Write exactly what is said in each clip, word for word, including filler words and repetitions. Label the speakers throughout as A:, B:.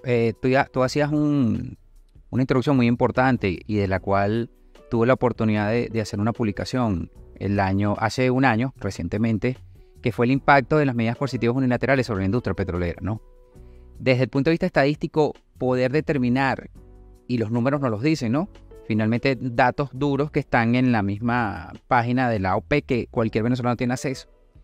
A: eh, tú, ya, tú hacías un, una introducción muy importante y de la cual tuve la oportunidad de, de hacer una publicación el año, hace un año, recientemente, que fue el impacto de las medidas coercitivas unilaterales sobre la industria petrolera, ¿no? Desde el punto de vista estadístico, poder determinar, y los números nos los dicen, ¿no? Finalmente, datos duros que están en la misma página de la O P E que cualquier venezolano tiene acceso.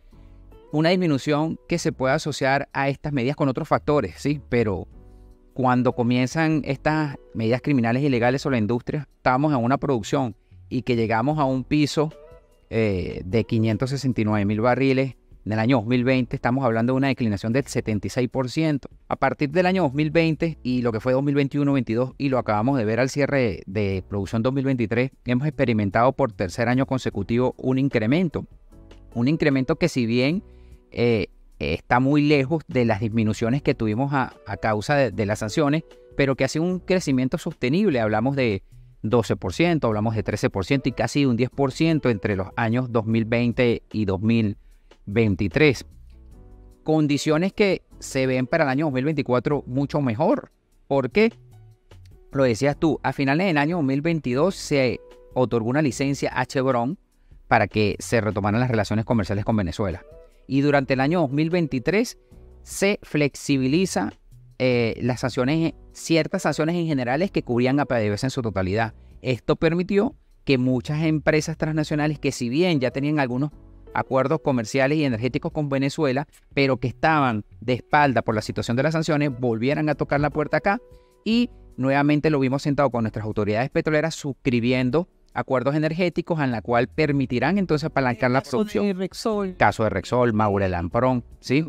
A: Una disminución que se puede asociar a estas medidas con otros factores, sí, pero cuando comienzan estas medidas criminales y ilegales sobre la industria, estábamos en una producción y que llegamos a un piso eh, de quinientos sesenta y nueve mil barriles. En el año dos mil veinte estamos hablando de una declinación del setenta y seis por ciento. A partir del año dos mil veinte y lo que fue dos mil veintiuno veintidós y lo acabamos de ver al cierre de producción dos mil veintitrés, hemos experimentado por tercer año consecutivo un incremento. Un incremento que si bien eh, está muy lejos de las disminuciones que tuvimos a, a causa de, de las sanciones, pero que ha sido un crecimiento sostenible. Hablamos de doce por ciento, hablamos de trece por ciento y casi un diez por ciento entre los años dos mil veinte y dos mil veintitrés. Condiciones que se ven para el año dos mil veinticuatro mucho mejor. ¿Por qué? Lo decías tú, a finales del año dos mil veintidós se otorgó una licencia a Chevron para que se retomaran las relaciones comerciales con Venezuela. Y durante el año dos mil veintitrés se flexibiliza eh, las sanciones, ciertas sanciones en generales que cubrían a PDVSA en su totalidad. Esto permitió que muchas empresas transnacionales que si bien ya tenían algunos acuerdos comerciales y energéticos con Venezuela, pero que estaban de espalda por la situación de las sanciones, volvieran a tocar la puerta acá y nuevamente lo vimos sentado con nuestras autoridades petroleras suscribiendo acuerdos energéticos en la cual permitirán entonces apalancar la producción.
B: De Rexol.
A: Caso de Rexol, Maurel Lamprón, ¿sí?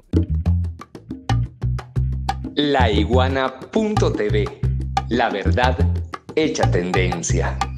C: La Iguana punto T V. La verdad hecha tendencia.